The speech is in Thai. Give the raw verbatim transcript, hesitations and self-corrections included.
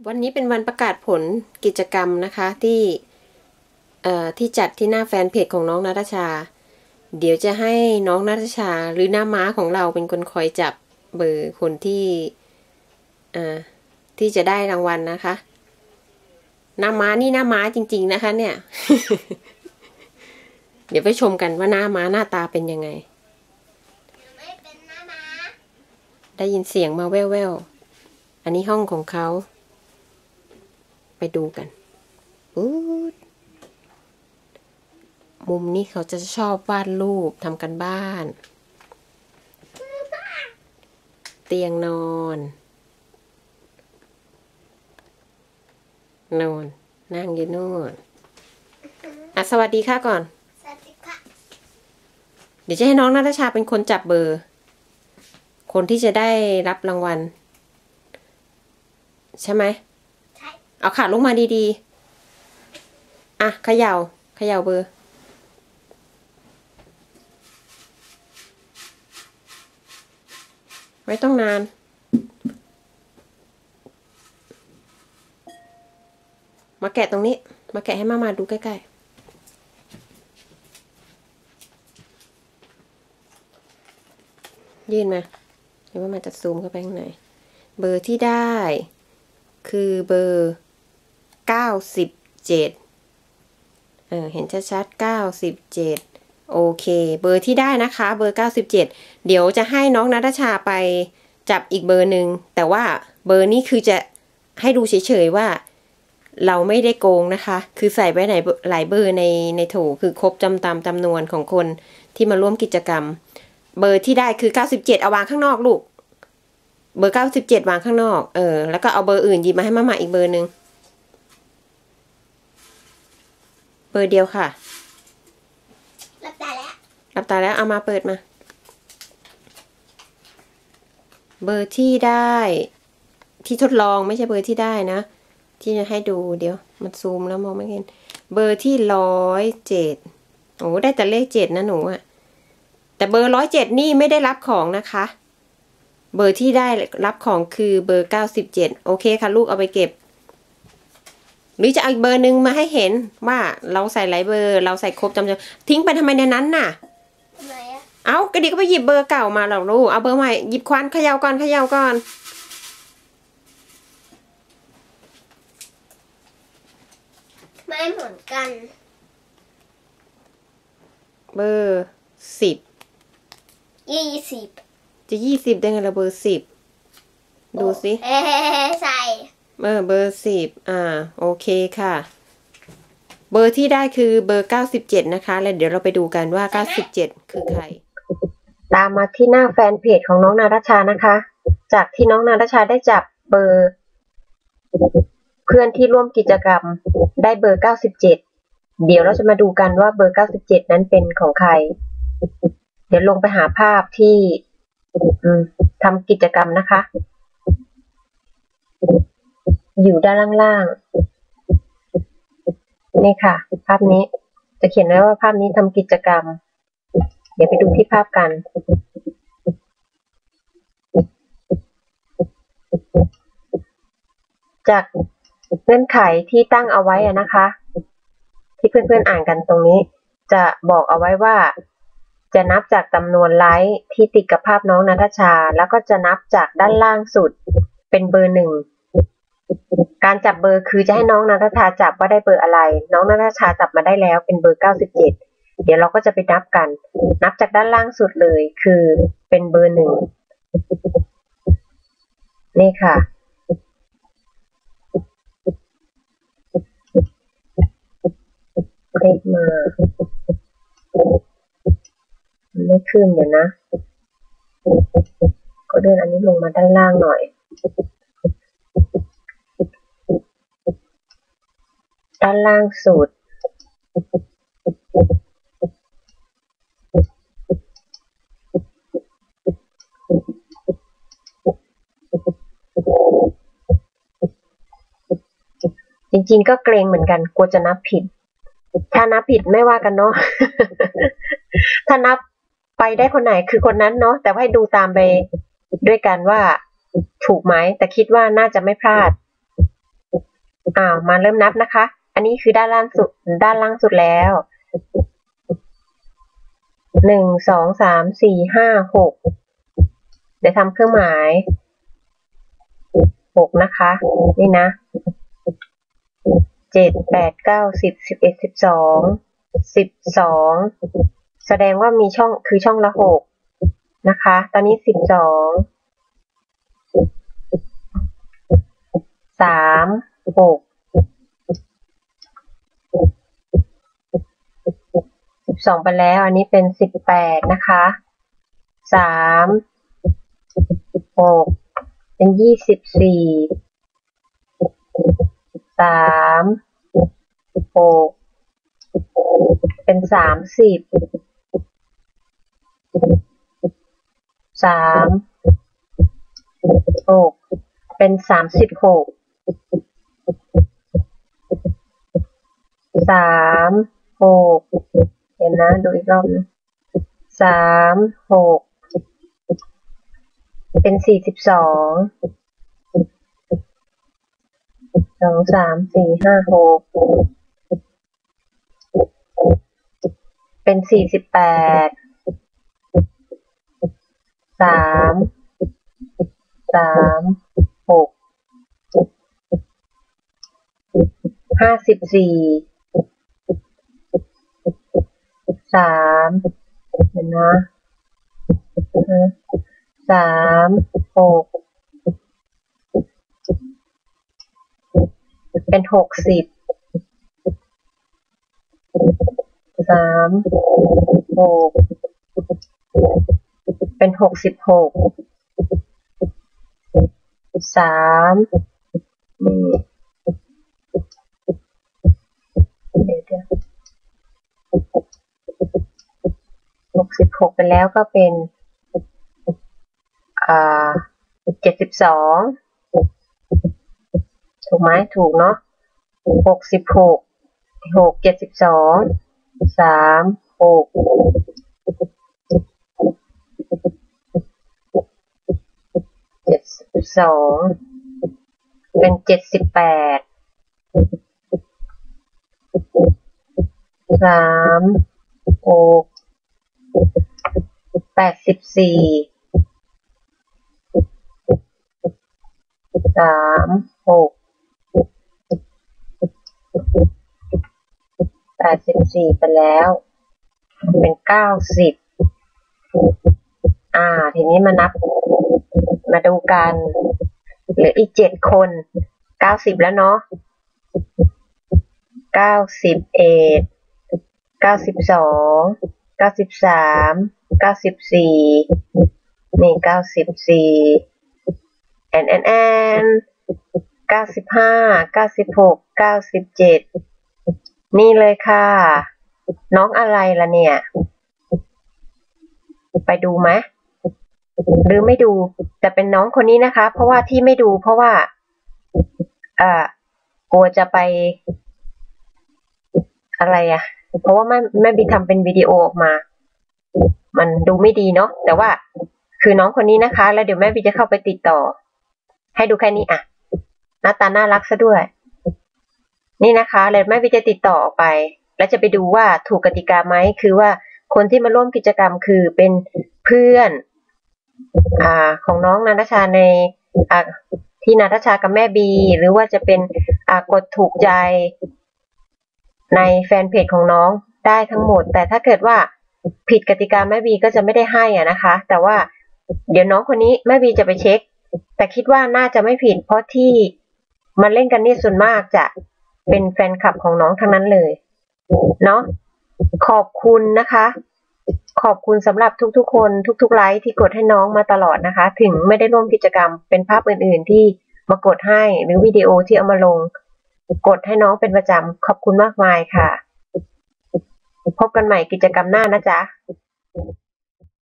วันนี้เป็นวันประกาศผลกิจกรรมนะคะที่เอ่อที่จัดที่หน้าแฟนเพจของน้องณัฐชาเดี๋ยวจะให้น้องณัฐชาหรือหน้าม้าของเราเป็นคนคอยจับเบอร์คนที่เอ่อที่จะได้รางวัลนะคะหน้าม้านี่หน้าม้าจริงๆนะคะเนี่ย เดี๋ยวไปชมกันว่าหน้าม้าหน้าตาเป็นยังไงไม่เป็นหน้าม้าได้ยินเสียงมาแว่วๆอันนี้ห้องของเขาไปดูกันอู้มุมนี้เขาจะชอบวาดรูปทำกันบ้าน เตียงนอนนอนนั่งอยู่นู่นอ่ะสวัสดีค่ะก่อนสวัสดีค่ะเดี๋ยวจะให้น้องณัฐชาเป็นคนจับเบอร์ คนที่จะได้รับรางวัลใช่ไหมใช่เอาขาลงมาดีๆอ่ะเขย่าเขย่าเบอร์ไม่ต้องนานมาแกะตรงนี้มาแกะให้มามาดูใกล้ๆยื่นมาเดี๋ยวว่ามันจะซูมเข้าไปข้างในเบอร์ที่ได้คือเบอร์เก้าสิบเจ็ดเออเห็นชัดๆเก้าสิบเจ็ดโอเคเบอร์ที่ได้นะคะเบอร์เก้าสิบเจ็ดเดี๋ยวจะให้น้องณัฐชาไปจับอีกเบอร์หนึ่งแต่ว่าเบอร์นี้คือจะให้ดูเฉยๆว่าเราไม่ได้โกงนะคะคือใส่ไว้ไหนหลายเบอร์ในในโถคือครบจำตามจำนวนของคนที่มาร่วมกิจกรรมเบอร์ที่ได้คือเก้าสิบเจ็ดเอาวางข้างนอกลูกเบอร์เก้าสิบเจ็ดวางข้างนอกเออแล้วก็เอาเบอร์อื่นหยิบมาให้มาม่าอีกเบอร์หนึ่งเบอร์เดียวค่ะหลับตาแล้วหลับตาแล้วเอามาเปิดมาเบอร์ที่ได้ที่ทดลองไม่ใช่เบอร์ที่ได้นะที่จะให้ดูเดี๋ยวมันซูมแล้วมองไม่เห็นเบอร์ที่ร้อยเจ็ดโอ้ได้แต่เลขเจ็ดนะหนูอะแต่เบอร์ร้อยเจ็ดนี่ไม่ได้รับของนะคะเบอร์ที่ได้รับของคือเบอร์เก้าสิบเจ็ดโอเคค่ะลูกเอาไปเก็บหรือจะเอาอีกเบอร์หนึ่งมาให้เห็นว่าเราใส่หลายเบอร์เราใส่ครบจำนวนทิ้งไปทำไมในนั้นน่ะทำไมอะเอาก็ดีก็ไปหยิบเบอร์เก่ามาหรอกลูกเอาเบอร์ใหม่หยิบควันเขย่าก่อนเขย่าก่อนไม่เหมือนกันเบอร์สิบยี่สิบจะยี่สิบได้ไงละเบอร์สิบดูสิเอ๊ใส่เออเบอร์สิบอ่าโอเคค่ะเบอร์ที่ได้คือเบอร์เก้าสิบเจ็ดนะคะแล้วเดี๋ยวเราไปดูกันว่าเก้าสิบเจ็ดคือใครตามมาที่หน้าแฟนเพจของน้องณัฐชานะคะจากที่น้องณัฐชาได้จับเบอร์เพื่อนที่ร่วมกิจกรรมได้เบอร์เก้าสิบเจ็ดเดี๋ยวเราจะมาดูกันว่าเบอร์เก้าสิบเจ็ดนั้นเป็นของใครเดี๋ยวลงไปหาภาพที่ทำกิจกรรมนะคะอยู่ด้านล่างๆนี่ค่ะภาพนี้จะเขียนไว้ว่าภาพนี้ทำกิจกรรมเดี๋ยวไปดูที่ภาพกันจากเงื่อนไขที่ตั้งเอาไว้อะนะคะที่เพื่อนๆอ่านกันตรงนี้จะบอกเอาไว้ว่าจะนับจากจำนวนไลค์ที่ติดกับภาพน้องณัฐชาแล้วก็จะนับจากด้านล่างสุดเป็นเบอร์หนึ่งการจับเบอร์คือจะให้น้องณัฐชาจับว่าได้เบอร์อะไรน้องณัฐชาจับมาได้แล้วเป็นเบอร์เก้าสิบเจ็ดเดี๋ยวเราก็จะไปนับกันนับจากด้านล่างสุดเลยคือเป็นเบอร์หนึ่งนี่ค่ะเลขมาไม่ขึ้นเดี๋ยวนะก็เดินอันนี้ลงมาด้านล่างหน่อยด้านล่างสุดจริงๆก็เกรงเหมือนกันกลัวจะนับผิดถ้านับผิดไม่ว่ากันเนาะ ถ้านับไปได้คนไหนคือคนนั้นเนาะแต่ว่าให้ดูตามไปด้วยกันว่าถูกไหมแต่คิดว่าน่าจะไม่พลาดอ้าวมาเริ่มนับนะคะอันนี้คือด้านล่างสุดด้านล่างสุดแล้วหนึ่งสองสามสี่ห้าหกเดี๋ยวทำเครื่องหมายหกนะคะนี่นะเจ็ดแปดเก้าสิบสิบเอ็ดสิบสองสิบสองแสดงว่ามีช่องคือช่องละหกนะคะตอนนี้สิบสองสามหกสิบสองไปแล้วอันนี้เป็นสิบแปดนะคะสามหกเป็นยี่สิบสี่สามหกเป็นสามสิบสามหกเป็นสามสิบหกสามหกเห็นนะดูอีกรอบนะสามหกเป็นสี่สิบสองสองสามสี่ห้าหกเป็นสี่สิบแปดสามสามหกห้าสิบสี่สามเห็นนะสามหกเป็นหกสิบสามหกเป็นหกสิบหกสามนี่เดี๋ยวเดี๋ยวหกสิบหกไปแล้วก็เป็นอ่าเจ็ดสิบสองถูกไหมถูกเนาะหกสิบหกหกเจ็ดสิบสองสามหกเจ็ดสิบสองเป็นเจ็ดสิบแปดสามหกแปดสิบสี่สามหกแปดสิบสี่ไปแล้วเป็นเก้าสิบอ่าทีนี้มานับมาดูกันเหลืออีกเจ็ดคนเก้าสิบแล้วเนาะเก้าสิบเอ็ดเก้าสิบสองเก้าสิบสามเก้าสิบสี่นี่เก้าสิบสี่แอนแอนแอนเก้าสิบห้าเก้าสิบหกเก้าสิบเจ็ดนี่เลยค่ะน้องอะไรล่ะเนี่ยไปดูไหมหรือไม่ดูแต่เป็นน้องคนนี้นะคะเพราะว่าที่ไม่ดูเพราะว่าเอ่อกลัวจะไปอะไรอ่ะเพราะว่าแม่แม่บีทำเป็นวิดีโอออกมามันดูไม่ดีเนาะแต่ว่าคือน้องคนนี้นะคะแล้วเดี๋ยวแม่บีจะเข้าไปติดต่อให้ดูแค่นี้อ่ะหน้าตาน่ารักซะด้วยนี่นะคะแล้วแม่บีจะติดต่อออกไปแล้วจะไปดูว่าถูกกติกาไหมคือว่าคนที่มาร่วมกิจกรรมคือเป็นเพื่อนอ่าของน้องนันทชาในอ่าที่นันทชากับแม่บีหรือว่าจะเป็นอ่ากดถูกใจในแฟนเพจของน้องได้ทั้งหมดแต่ถ้าเกิดว่าผิดกติกาแม่บีก็จะไม่ได้ให้อ่ะนะคะแต่ว่าเดี๋ยวน้องคนนี้แม่บีจะไปเช็คแต่คิดว่าน่าจะไม่ผิดเพราะที่มันเล่นกันนี่ส่วนมากจะเป็นแฟนคลับของน้องทั้งนั้นเลยเนาะขอบคุณนะคะขอบคุณสำหรับทุกๆคนทุกๆไลค์ที่กดให้น้องมาตลอดนะคะถึงไม่ได้ร่วมกิจกรรมเป็นภาพอื่นๆที่มากดให้หรือวิดีโอที่เอามาลงกดให้น้องเป็นประจำขอบคุณมากมายค่ะพบกันใหม่กิจกรรมหน้านะจ๊ะ